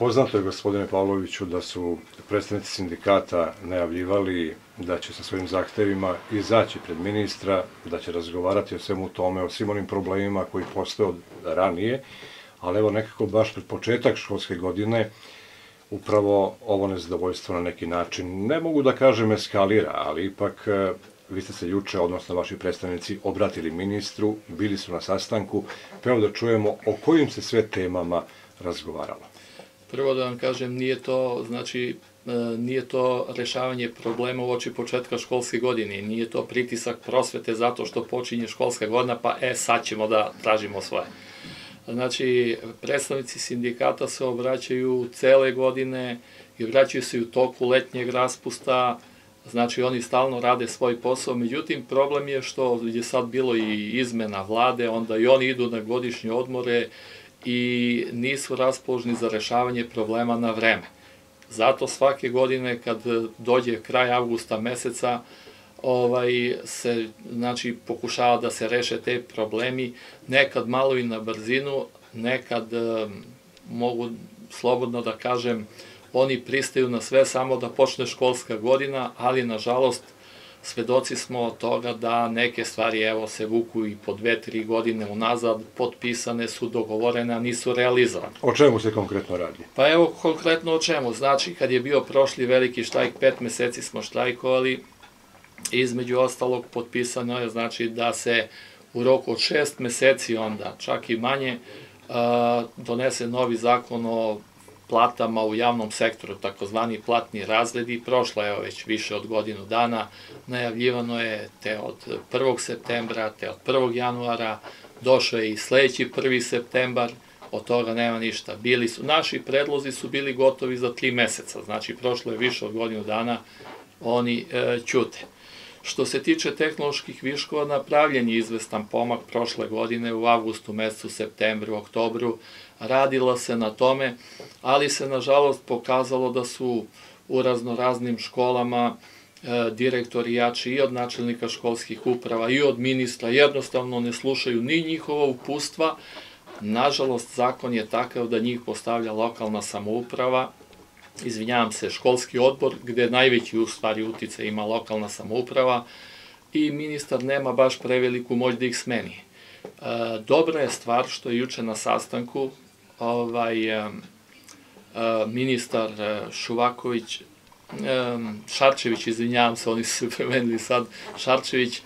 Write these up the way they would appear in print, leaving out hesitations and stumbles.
Poznato je, gospodine Pavloviću, da su predstavnici sindikata najavljivali da će sa svojim zahtevima izaći pred ministra, da će razgovarati o svemu tome, o svim onim problemima koji postoje od ranije, ali evo nekako baš pred početak školske godine upravo ovo nezadovoljstvo na neki način, ne mogu da kažem eskalira, ali ipak vi ste se juče, odnosno vaši predstavnici, obratili ministru, bili su na sastanku, pa evo da čujemo o kojim se sve temama razgovaralo. Prvo da vam kažem, nije to rešavanje problema uoči početka školske godine, nije to pritisak prosvete zato što počinje školska godina, pa sad ćemo da tražimo svoje. Znači, predstavnici sindikata se obraćaju cele godine i vraćaju se u toku letnjeg raspusta, znači oni stalno rade svoj posao, međutim problem je što je sad bilo i izmena vlade, onda i oni idu na godišnje odmore i nisu raspoložni za rešavanje problema na vreme. Zato svake godine kad dođe kraj avgusta meseca se pokušava da se reše te problemi, nekad malo i na brzinu, nekad mogu slobodno da kažem oni pristaju na sve samo da počne školska godina, ali nažalost svedoci smo toga da neke stvari evo se vuku i po 2-3 godine unazad, potpisane su, dogovorene, a nisu realizovane. O čemu se konkretno radi? Pa evo konkretno o čemu. Znači kad je bio prošli veliki štrajk, 5 meseci smo štrajkovali, između ostalog potpisano je znači da se u roku od 6 meseci onda, čak i manje, donese novi zakon o platama u javnom sektoru, takozvani platni razredi. Prošlo je već više od godinu dana, najavljivano je te od 1. septembra, te od 1. januara, došao je i sledeći 1. septembar, od toga nema ništa. Naši predlozi su bili gotovi za 3 meseca, znači prošlo je više od godinu dana, oni ćute. Što se tiče tehnoloških viškova, napravljen je izvestan pomak prošle godine u avgustu mesecu, septembru, oktobru, radilo se na tome, ali se nažalost pokazalo da su u raznoraznim školama direktori jači i od načelnika školskih uprava i od ministra, jednostavno ne slušaju ni njihova uputstva. Nažalost, zakon je takav da njih postavlja lokalna samouprava, izvinjavam se, školski odbor, gde najveći u stvari uticaj ima lokalna samouprava i ministar nema baš preveliku moć da ih smeni. Dobra je stvar što je juče na sastanku ministar Šarčević, izvinjavam se, oni su se premenili sad, Šarčević,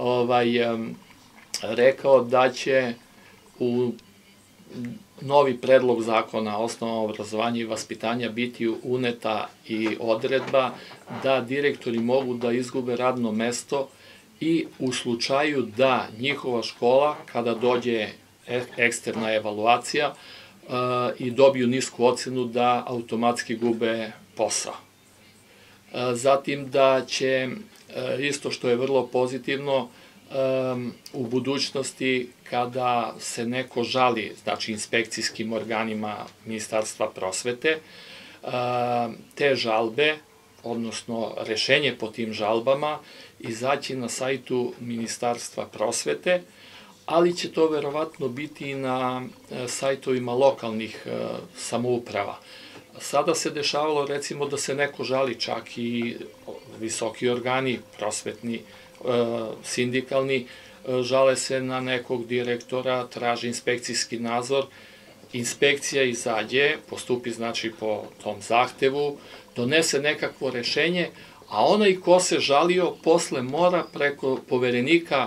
rekao da će u novi predlog zakona o osnovnom obrazovanju i vaspitanja biti uneta i odredba da direktori mogu da izgube radno mesto i u slučaju da njihova škola, kada dođe eksterna evaluacija i dobiju nisku ocenu, da automatski gube posao. Zatim da će, isto što je vrlo pozitivno, u budućnosti kada se neko žali, znači inspekcijskim organima Ministarstva prosvete, te žalbe, odnosno rešenje po tim žalbama, izaći na sajtu Ministarstva prosvete, ali će to verovatno biti i na sajtovima lokalnih samouprava. Sada se dešavalo recimo da se neko žali, čak i visoki organi prosvetni, sindikalni, žale se na nekog direktora, traži inspekcijski nadzor, inspekcija izađe, postupi znači po tom zahtevu, donese nekakvo rešenje, a onaj ko se žalio posle mora preko poverenika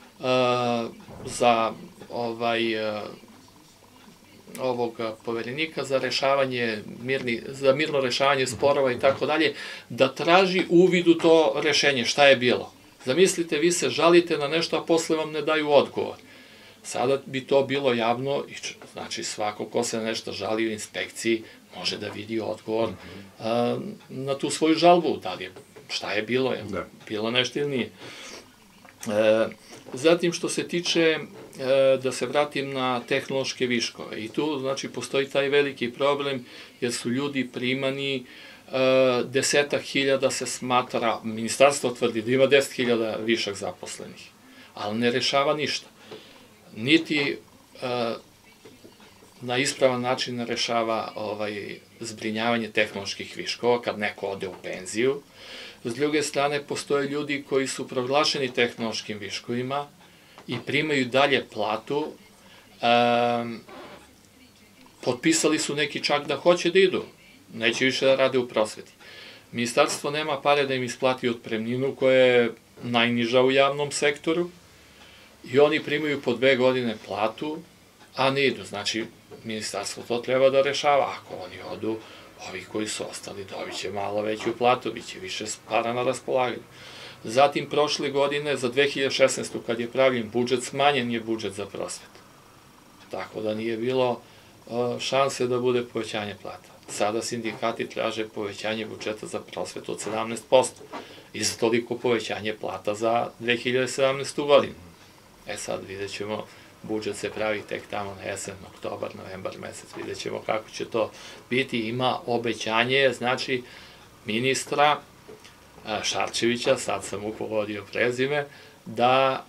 za poverenika za mirno rešavanje sporova i tako dalje, da traži uvid u to rešenje, šta je bilo. Zamislite, vi se žalite na nešto, a posle vam ne daju odgovor. Sada bi to bilo javno, znači svako ko se na nešto žali u inspekciji može da vidi odgovor na tu svoju žalbu, da li je, šta je bilo, je bilo nešto ili nije. Zatim što se tiče, da se vratim na tehnološke viškove, i tu znači postoji taj veliki problem jer su ljudi primani, 10.000 se smatra, ministarstvo tvrdi da ima 10.000 višak zaposlenih, ali ne rešava ništa. Niti na ispravan način rešava zbrinjavanje tehnoloških viškova kad neko ode u penziju. S druge strane, postoje ljudi koji su proglašeni tehnološkim viškovima i primaju dalje platu. Potpisali su neki čak da hoće da idu, neće više da rade u prosveti. Ministarstvo nema pare da im isplati otpremninu koja je najniža u javnom sektoru i oni primaju po 2 godine platu, a ne idu. Znači, ministarstvo to treba da rešava. Ako oni odu, ovi koji su ostali dobit će malo veću platu, bit će više para na raspolaganju. Zatim, prošle godine, za 2016. kad je pravljen budžet, smanjen je budžet za prosvetu. Tako da nije bilo šanse da bude povećanje plata. Sada sindikati traže povećanje budžeta za prosvetu od 17% i za toliko povećanje plata za 2017. godinu. Sad vidjet ćemo, budžet se pravi tek tamo na jesen, oktobar, novembar mesec, vidjet ćemo kako će to biti. Ima obećanje, znači, ministra Šarčevića, sad sam mu povodio prezime, da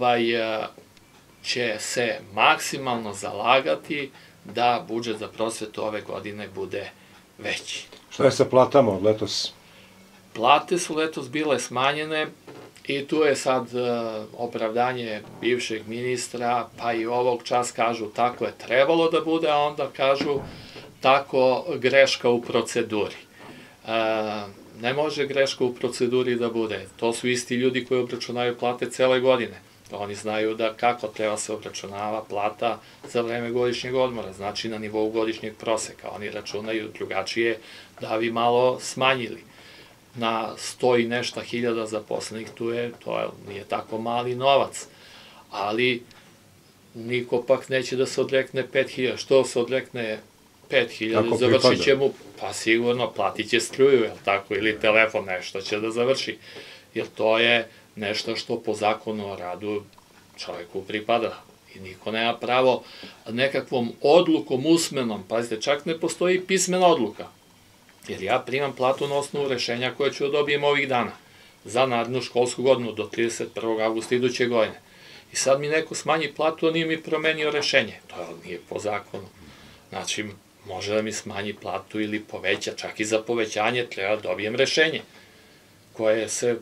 će se maksimalno zalagati da budžet za prosvetu ove godine bude veći. Šta je sa platama od letos? Plate su letos bile smanjene i tu je sad opravdanje bivšeg ministra, pa i ovog čas kažu tako je trebalo da bude, a onda kažu tako greška u proceduri. Ne može greška u proceduri da bude. To su isti ljudi koji obračunaju plate cele godine. Oni znaju da kako treba se obračunava plata za vreme godišnjeg odmora, znači na nivou godišnjeg proseka. Oni računaju drugačije da bi malo smanjili. Na 100 i nešto hiljada zaposlenih to nije tako mali novac, ali niko pak neće da se odrekne 5.000. Što se odrekne 5.000, završit će mu, pa sigurno platit će struju, ili telefon, nešto će da završi, jer to je nešto što po zakonu o radu čoveku pripada i niko nema pravo nekakvom odlukom usmenom, pazite, čak ne postoji pismena odluka, jer ja primam platu na osnovu rešenja koje ću da dobijem ovih dana za narednu školsku godinu do 31. avgusta iduće godine. I sad mi neko smanji platu, a nije mi promenio rešenje. To nije po zakonu. Znači, može da mi smanji platu ili poveća, čak i za povećanje treba da dobijem rešenje koje se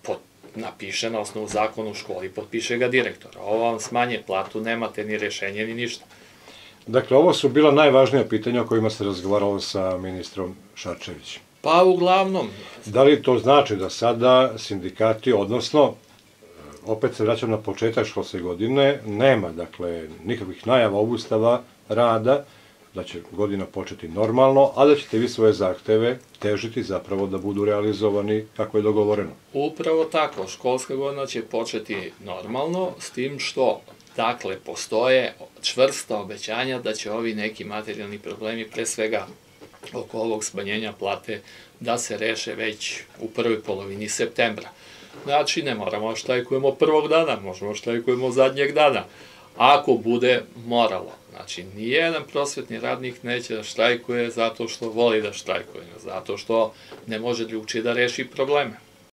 napiše na osnovu zakona u školi, potpiše ga direktor. Ovo vam smanje platu, nemate ni rešenje ni ništa. Dakle, ovo su bila najvažnija pitanja o kojima ste razgovarali sa ministrom Šarčevićem. Pa, uglavnom. Da li to znači da sada sindikati, odnosno, opet se vraćam na početak školske godine, nema, dakle, nikakvih najava obustava rada, da će godina početi normalno, a da ćete vi svoje zahteve težiti zapravo da budu realizovani kako je dogovoreno? Upravo tako, školska godina će početi normalno, s tim što, dakle, postoje čvrsta obećanja da će ovi neki materijalni problemi, pre svega oko ovog smanjenja plate, da se reše već u prvoj polovini septembra. Znači, ne moramo štrajkujemo prvog dana, možemo štrajkujemo zadnjeg dana, ako bude moralo. Znači, nijedan prosvetni radnik neće da štrajkuje zato što voli da štrajkuje, zato što ne može drugčije da reši probleme.